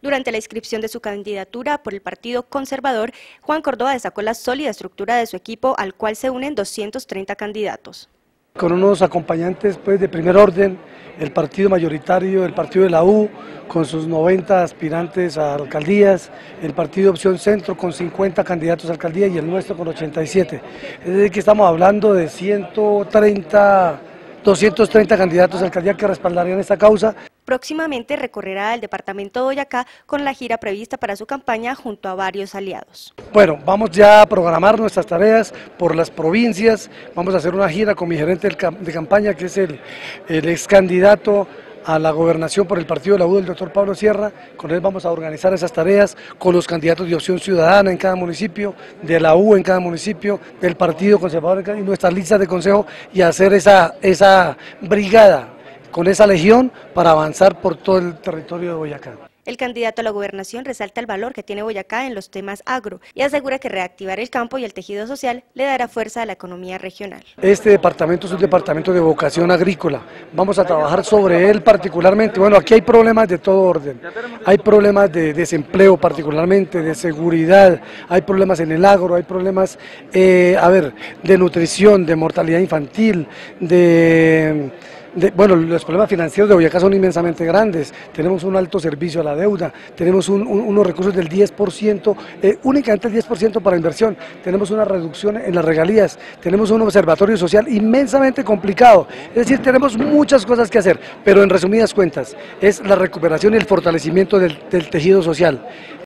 Durante la inscripción de su candidatura por el Partido Conservador, Juan Córdoba destacó la sólida estructura de su equipo, al cual se unen 230 candidatos. Con unos acompañantes pues, de primer orden, el partido mayoritario, el partido de la U, con sus 90 aspirantes a alcaldías, el partido Opción Centro con 50 candidatos a alcaldía y el nuestro con 87. Es decir, que estamos hablando de 230 candidatos a alcaldía que respaldarían esta causa. Próximamente recorrerá el departamento de Boyacá con la gira prevista para su campaña junto a varios aliados. Bueno, vamos ya a programar nuestras tareas por las provincias, vamos a hacer una gira con mi gerente de campaña, que es el ex candidato a la gobernación por el partido de la U, el doctor Pablo Sierra. Con él vamos a organizar esas tareas con los candidatos de Opción Ciudadana en cada municipio, de la U en cada municipio, del Partido Conservador en nuestras listas de consejo, y hacer esa brigada con esa legión para avanzar por todo el territorio de Boyacá. El candidato a la gobernación resalta el valor que tiene Boyacá en los temas agro y asegura que reactivar el campo y el tejido social le dará fuerza a la economía regional. Este departamento es un departamento de vocación agrícola, vamos a trabajar sobre él particularmente. Bueno, aquí hay problemas de todo orden, hay problemas de desempleo particularmente, de seguridad, hay problemas en el agro, hay problemas de nutrición, de mortalidad infantil, bueno, los problemas financieros de Boyacá son inmensamente grandes. Tenemos un alto servicio a la deuda, tenemos unos recursos del 10%, únicamente el 10% para inversión, tenemos una reducción en las regalías, tenemos un observatorio social inmensamente complicado. Es decir, tenemos muchas cosas que hacer, pero en resumidas cuentas es la recuperación y el fortalecimiento del tejido social.